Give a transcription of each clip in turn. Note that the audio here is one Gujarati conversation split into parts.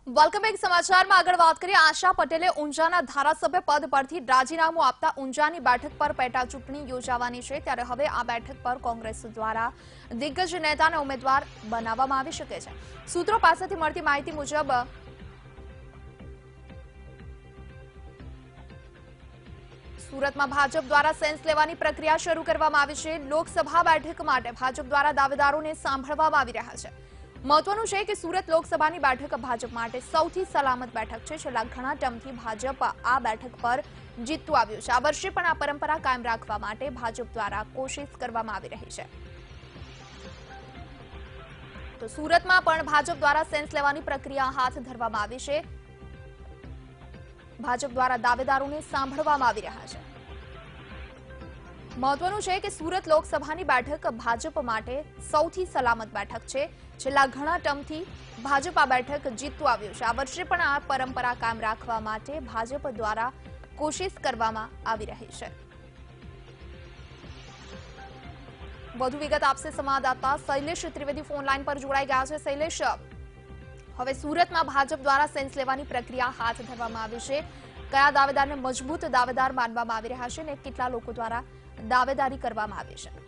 વેલકમ બેક સમાચારમાં આગળ વાત કરીએ। આશા પટેલે ઊંઝાના ધારાસભ્ય પદ પરથી રાજીનામું આપતા ઊંઝાની બેઠક પર પેટા ચૂંટણી યોજાવાની છે, ત્યારે હવે આ બેઠક પર કોંગ્રેસ દ્વારા દિગ્ગજ નેતાને ઉમેદવાર બનાવવામાં આવી શકે છે। સૂત્રો પાસેથી મળતી માહિતી મુજબ સુરતમાં ભાજપ દ્વારા સેન્સ લેવાની પ્રક્રિયા શરૂ કરવામાં આવી છે। લોકસભા બેઠક માટે ભાજપ દ્વારા દાવેદારોને સાંભળવામાં આવી રહ્યા છે। મહત્વનું છે કે સુરત લોકસભાની બેઠક ભાજપ માટે સૌથી સલામત બેઠક છે। છેલ્લા ઘણા ટર્મથી ભાજપ આ બેઠક પર જીતતું આવ્યું છે। આ વર્ષે પણ આ પરંપરા કાયમ રાખવા માટે ભાજપ દ્વારા કોશિશ કરવામાં આવી રહી છે। તો સુરતમાં પણ ભાજપ દ્વારા સેન્સ લેવાની પ્રક્રિયા હાથ ધરવામાં આવી છે। ભાજપ દ્વારા દાવેદારોને સાંભળવામાં આવી રહ્યા છે। મહત્વનું છે કે સુરત લોકસભાની બેઠક ભાજપ માટે સૌથી સલામત બેઠક છે। છેલ્લા ઘણા ટર્મથી ભાજપ આ બેઠક જીતતું આવ્યું છે। આ વર્ષે પણ આ પરંપરા કાયમ રાખવા માટે ભાજપ દ્વારા કોશિશ કરવામાં આવી રહી છે। વધુ વિગત આપશે સંવાદદાતા શૈલેષ ત્રિવેદી ફોન લાઈન પર જોડાઈ ગયા છે। શૈલેષ, હવે સુરતમાં ભાજપ દ્વારા સેન્સ લેવાની પ્રક્રિયા હાથ ધરવામાં આવી છે। કયા દાવેદારને મજબૂત દાવેદાર માનવામાં આવી રહ્યા છે અને કેટલા લોકો દ્વારા દાવેદારી કરવામાં આવી છે?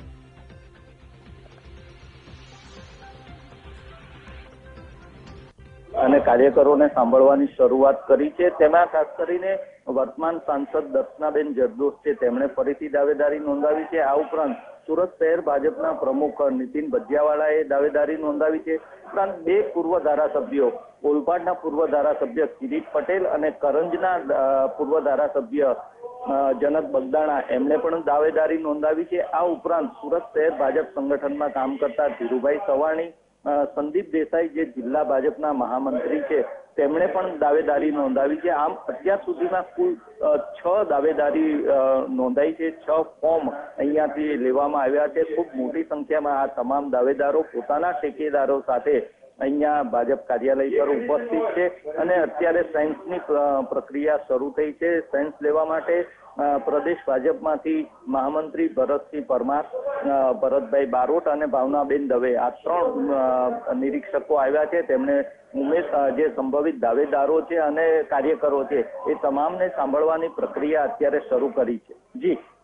અને કાર્યકરોને સાંભળવાની શરૂઆત કરી છે। તેમાં ખાસ કરીને વર્તમાન સાંસદ દર્શનાબેન જરદોશ છે, તેમણે ફરીથી દાવેદારી નોંધાવી છે। આ ઉપરાંત સુરત શહેર ભાજપના પ્રમુખ નીતિન ભજીયાવાળાએ દાવેદારી નોંધાવી છે। ઉપરાંત બે પૂર્વ ધારાસભ્યો, ઓલપાડના પૂર્વ ધારાસભ્ય કિરીટ પટેલ અને કરંજના પૂર્વ ધારાસભ્ય જનક બગદાણા, એમણે પણ દાવેદારી નોંધાવી છે। આ ઉપરાંત સુરત શહેર ભાજપ સંગઠનમાં કામ કરતા ધીરુભાઈ સવાણી, સંદીપ દેસાઈ જે જિલ્લા ભાજપના મહામંત્રી છે, તેમણે પણ દાવેદારી નોંધાવી છે। આમ અત્યાર સુધીમાં કુલ 6 દાવેદારી નોંધાઈ છે। 6 ફોર્મ અહીંયાથી લેવામાં આવ્યા છે। ખૂબ મોટી સંખ્યામાં આ તમામ દાવેદારો પોતાના ટેકેદારો સાથે અહીંયા ભાજપ કાર્યાલય પર ઉપસ્થિત છે અને અત્યારે સેન્સની પ્રક્રિયા શરૂ થઈ છે। સેન્સ લેવા માટે પ્રદેશ ભાજપમાંથી મહામંત્રી ભરતસિંહ પરમાર, ભરતભાઈ બારોટ અને ભાવનાબેન દવે, આ 3 નિરીક્ષકો આવ્યા છે। તેમણે જે સંભવિત દાવેદારો છે અને કાર્યકરો છે એ તમામને સાંભળવાની પ્રક્રિયા અત્યારે શરૂ કરી છે। જી